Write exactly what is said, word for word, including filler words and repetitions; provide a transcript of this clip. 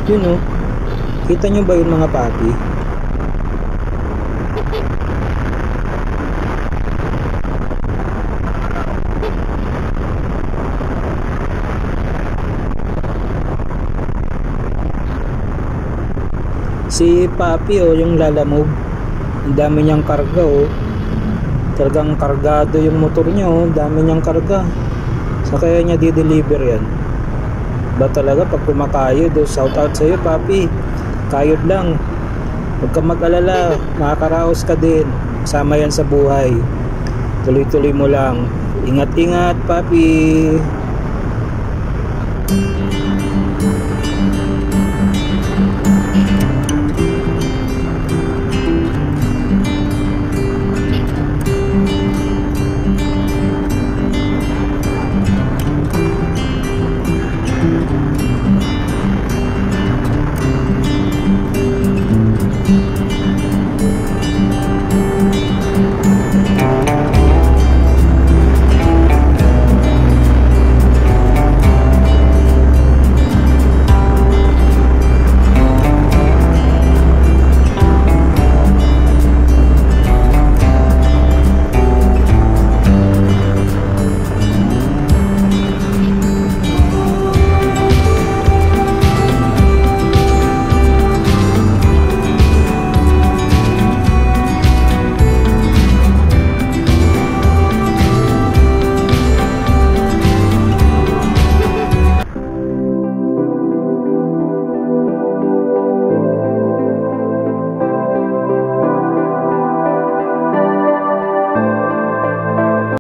Yun oh. Kita nyo ba yun mga papi? Si papi oh, yung lalamove. Ang dami niyang karga oh. Talagang kargado yung motor niya oh. Dami niyang karga. Sa kaya niya di-deliver yan. Ba talaga pag kumakayod oh. Shout out sa'yo papi. Kayod lang. Huwag kang mag-alala. Makakaraos ka din. Kasama yan sa buhay. Tuloy-tuloy mo lang. Ingat-ingat papi.